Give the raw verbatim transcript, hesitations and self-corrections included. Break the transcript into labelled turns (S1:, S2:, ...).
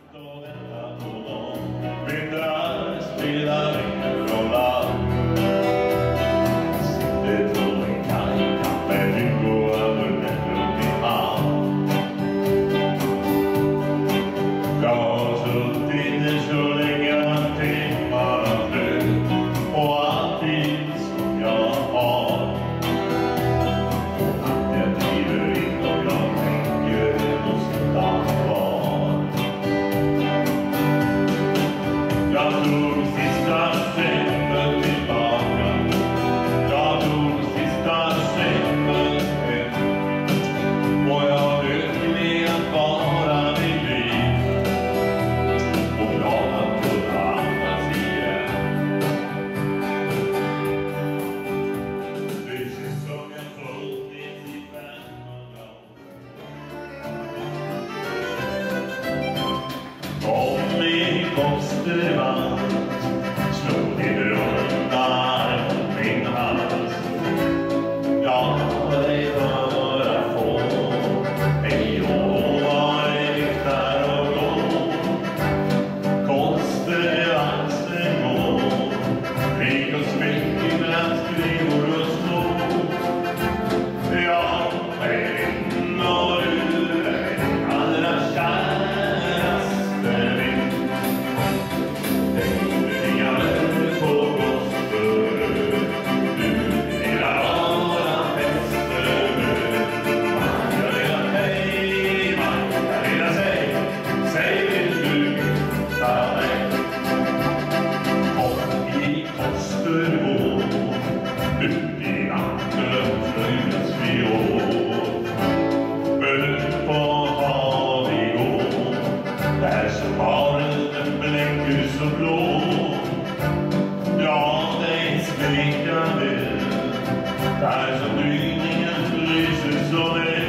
S1: Och vänta på dem. Vintrar spelar ingen roll alls. Sitter på en kajkant med rygg och ögonen upp i hand. Jag har suttit där så länge att timmarna flöt. Och alltid som jag har. Och natten driver in och jag tänker och sitta kvar. Jag tog sista steget tillbaka. Jag tog sista steget hem. Och jag lycklig att vara vid liv. Och glad att kunna andas igen. Det känns som jag funnits i femhundra år. Om vi kostervand, slå din rundar mot min hals. Jag har dig bara få, hej och var viktar och gå. Kostervandsen gå, krig och smick ibland skrivor och små. Jag är din och du är din allra käraste vän. Ut i natten flöjdes vi år. Ut på hav vi går. Där som havet blänker så blå. Ja, dig skrikande. Där som gryningen lyser så väl.